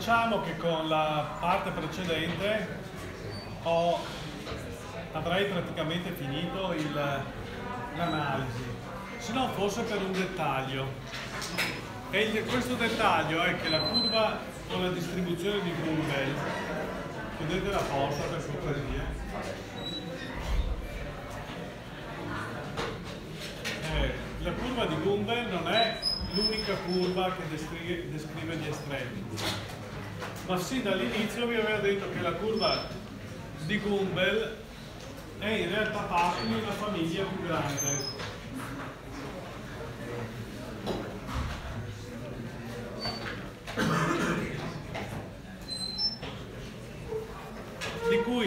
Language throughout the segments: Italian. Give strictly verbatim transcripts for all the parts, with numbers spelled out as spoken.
Facciamo che con la parte precedente ho, avrei praticamente finito l'analisi, se non fosse per un dettaglio. E il, questo dettaglio è che la curva con la distribuzione di Gumbel, chiudete la porta per cortesia, eh, la curva di Gumbel non è l'unica curva che descrive, descrive gli estremi, ma sin dall'inizio vi avevo detto che la curva di Gumbel è in realtà parte di una famiglia più grande. Di cui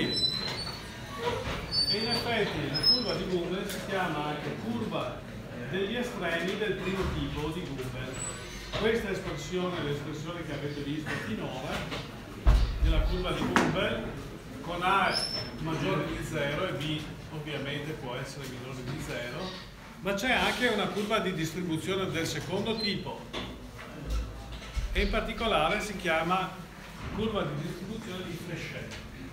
in effetti la curva di Gumbel si chiama anche curva degli estremi del primo tipo di Gumbel. Questa espressione è l'espressione che avete visto finora della curva di Gumbel, con A maggiore di zero e B ovviamente può essere minore di zero, ma c'è anche una curva di distribuzione del secondo tipo e in particolare si chiama curva di distribuzione di Fréchet.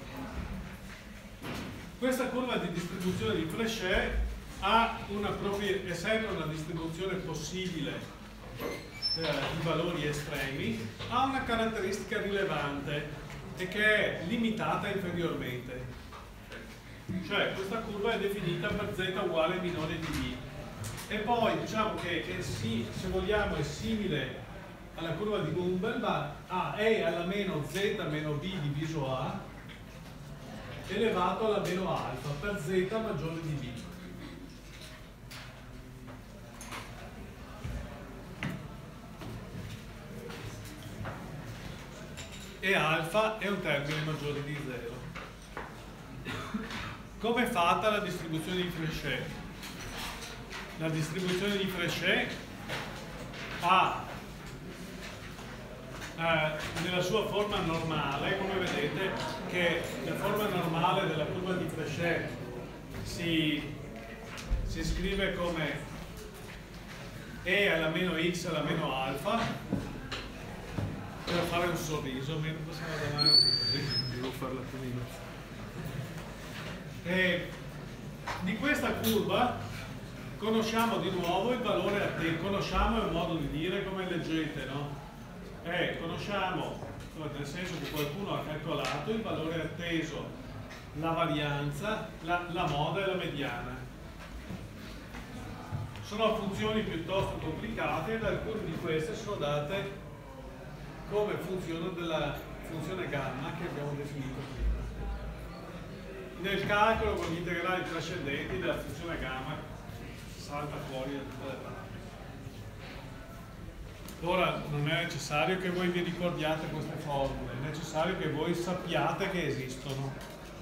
Questa curva di distribuzione di Fréchet ha una propria, essendo una distribuzione possibile eh, di valori estremi, ha una caratteristica rilevante e che è limitata inferiormente. Cioè questa curva è definita per z uguale minore di b. E poi diciamo che è sì, se vogliamo è simile alla curva di Gumbel, ma a è alla meno z meno b diviso a elevato alla meno alfa per z maggiore di b. E alfa è un termine maggiore di zero. Come è fatta la distribuzione di Fréchet? La distribuzione di Fréchet ha eh, nella sua forma normale, come vedete che la forma normale della curva di Fréchet si, si scrive come E alla meno x alla meno alfa. Per fare un sorriso, mentre passiamo davanti così, devo farla prima. E di questa curva conosciamo di nuovo il valore atteso, conosciamo è un modo di dire, come leggete, no? E conosciamo, nel senso che qualcuno ha calcolato il valore atteso, la varianza, la, la moda e la mediana. Sono funzioni piuttosto complicate ed alcune di queste sono date come funzione della funzione gamma che abbiamo definito prima. Nel calcolo con gli integrali trascendenti della funzione gamma salta fuori da tutte le parti. Ora non è necessario che voi vi ricordiate queste formule, è necessario che voi sappiate che esistono.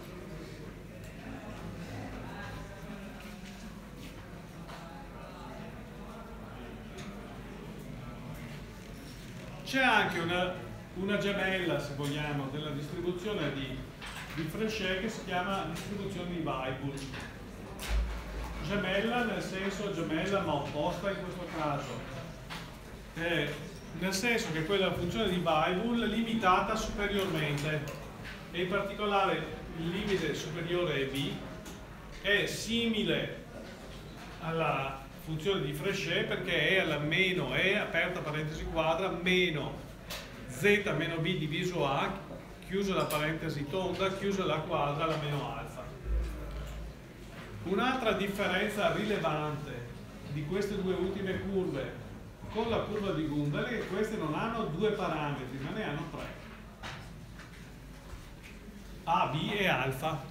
C'è anche una, una gemella, se vogliamo, della distribuzione di, di Fréchet che si chiama distribuzione di Weibull. Gemella nel senso gemella ma opposta in questo caso. Eh, nel senso che quella funzione di Weibull è limitata superiormente e in particolare il limite superiore è b, è simile alla funzione di Fréchet perché è alla meno e aperta parentesi quadra meno z meno b diviso a chiusa la parentesi tonda chiusa la quadra alla meno alfa. Un'altra differenza rilevante di queste due ultime curve con la curva di Gumbel è che queste non hanno due parametri ma ne hanno tre, a, b e alfa.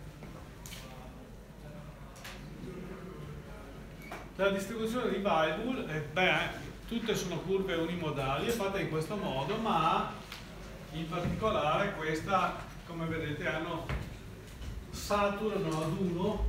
La distribuzione di Weibull, eh, beh, tutte sono curve unimodali, è fatta in questo modo, ma in particolare questa, come vedete, hanno, saturano ad uno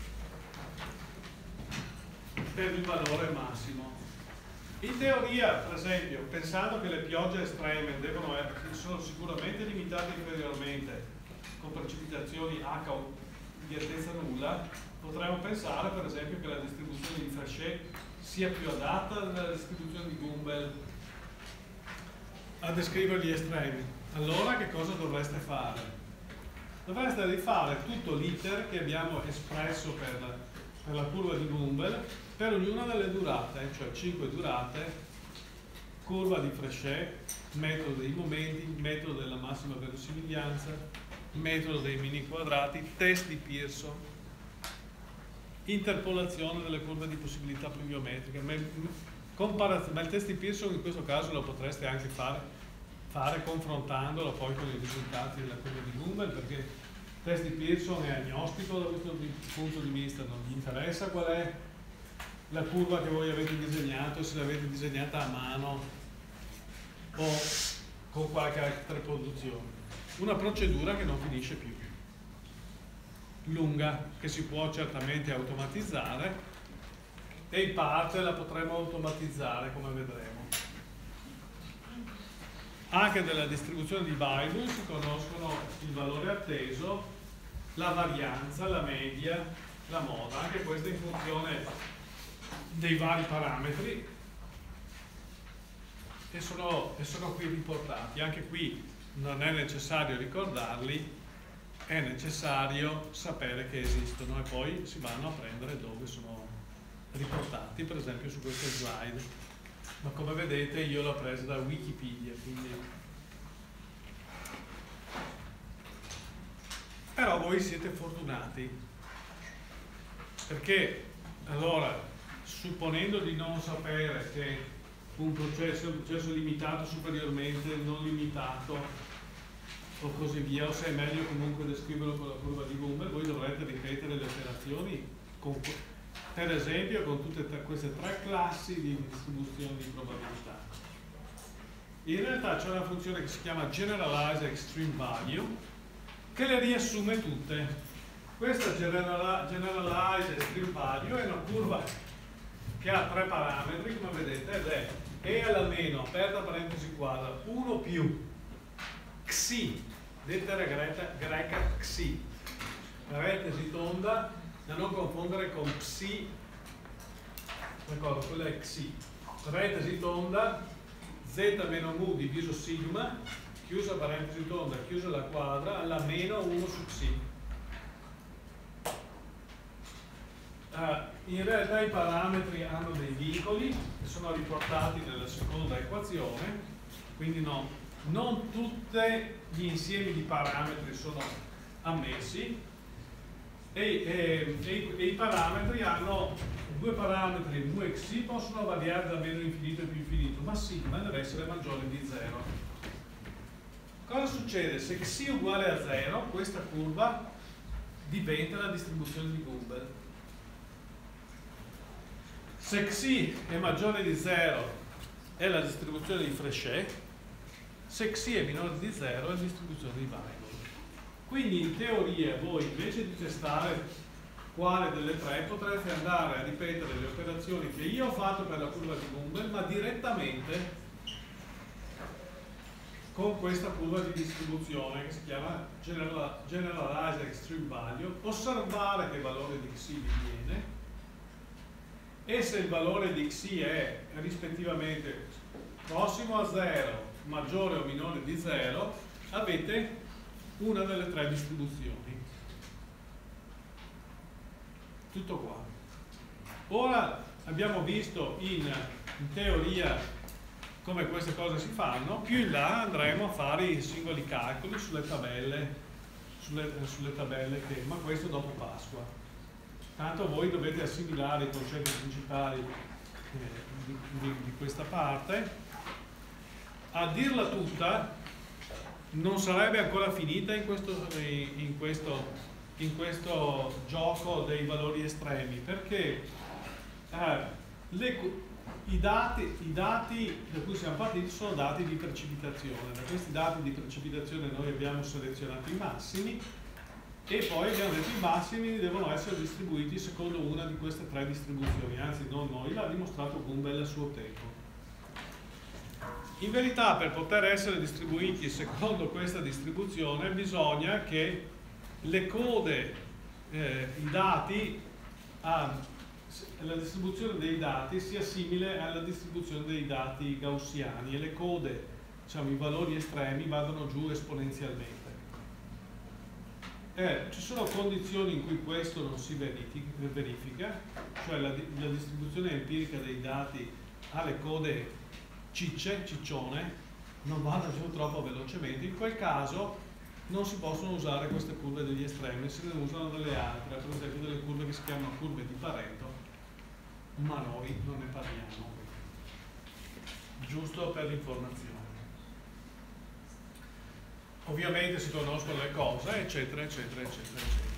per il valore massimo. In teoria, per esempio, pensando che le piogge estreme devono essere, sono sicuramente limitate inferiormente con precipitazioni H di altezza nulla, potremmo pensare per esempio che la distribuzione di Fréchet sia più adatta alla distribuzione di Gumbel. a descrivere gli estremi. Allora che cosa dovreste fare? Dovreste rifare tutto l'iter che abbiamo espresso per, per la curva di Gumbel per ognuna delle durate, cioè cinque durate, curva di Frechet, metodo dei momenti, metodo della massima verosimiglianza, metodo dei mini quadrati, test di Pearson, interpolazione delle curve di possibilità pluviometriche. Ma il test di Pearson in questo caso lo potreste anche fare fare confrontandolo poi con i risultati della curva di Gumbel, perché il test di Pearson è agnostico da questo punto di vista, non gli interessa qual è la curva che voi avete disegnato, se l'avete disegnata a mano o con qualche altra produzione. Una procedura che non finisce più, lunga, che si può certamente automatizzare e in parte la potremo automatizzare, come vedremo. Anche della distribuzione di Weibull si conoscono il valore atteso, la varianza, la media, la moda, anche questa in funzione dei vari parametri e sono, e sono qui riportati. Anche qui non è necessario ricordarli, è necessario sapere che esistono e poi si vanno a prendere dove sono riportati, per esempio su queste slide. Ma come vedete io l'ho presa da Wikipedia, quindi... Però voi siete fortunati, perché allora, supponendo di non sapere che un processo è un processo limitato superiormente, non limitato o così via, o se è meglio comunque descriverlo con la curva di Gumbel, voi dovrete ripetere le operazioni con, per esempio con tutte queste tre classi di distribuzione di probabilità. In realtà c'è una funzione che si chiama Generalize Extreme Value che le riassume tutte. Questa Generalize Extreme Value è una curva che ha tre parametri, come vedete, ed è E alla meno, aperta parentesi quadra, uno più Xi, lettera greca, greca Xi, parentesi tonda, da non confondere con Psi, d'accordo, quella è Xi, parentesi tonda, Z meno mu diviso sigma, chiusa parentesi tonda, chiusa la quadra, alla meno uno su Xi. Uh, in realtà i parametri hanno dei vincoli che sono riportati nella seconda equazione, quindi no, non tutti gli insiemi di parametri sono ammessi e, e, e, e i parametri hanno due parametri, mu e xi possono variare da meno infinito a più infinito, ma sigma deve essere maggiore di zero. Cosa succede? Se xi è uguale a zero, questa curva diventa la distribuzione di Gumbel. Se xi è maggiore di zero è la distribuzione di Frechet, se xi è minore di zero è la distribuzione di Weibull. Quindi in teoria voi invece di testare quale delle tre potrete andare a ripetere le operazioni che io ho fatto per la curva di Gumbel, ma direttamente con questa curva di distribuzione che si chiama Generalize Extreme Value, osservare che valore di xi vi viene e se il valore di xi è rispettivamente prossimo a zero, maggiore o minore di zero, avete una delle tre distribuzioni. Tutto qua. Ora abbiamo visto in, in teoria come queste cose si fanno, più in là andremo a fare i singoli calcoli sulle tabelle, sulle, sulle tabelle che, ma questo dopo Pasqua. Tanto voi dovete assimilare i concetti principali eh, di, di, di questa parte. A dirla tutta, non sarebbe ancora finita in questo, in questo, in questo gioco dei valori estremi, perché eh, le, i, dati, i dati da cui siamo partiti sono dati di precipitazione. Da questi dati di precipitazione noi abbiamo selezionato i massimi e poi abbiamo detto i massimi devono essere distribuiti secondo una di queste tre distribuzioni, anzi non noi, l'ha dimostrato Gumbel a suo tempo. In verità per poter essere distribuiti secondo questa distribuzione bisogna che le code, eh, i dati, a, la distribuzione dei dati sia simile alla distribuzione dei dati gaussiani e le code diciamo, i valori estremi vadano giù esponenzialmente. Eh, ci sono condizioni in cui questo non si verifica, cioè la, la distribuzione empirica dei dati ha le code cicce, ciccione, non vanno giù troppo velocemente. In quel caso non si possono usare queste curve degli estremi, se ne usano delle altre, per esempio delle curve che si chiamano curve di Pareto, ma noi non ne parliamo, giusto per l'informazione. Ovviamente si conoscono le cose, eccetera, eccetera, eccetera, eccetera.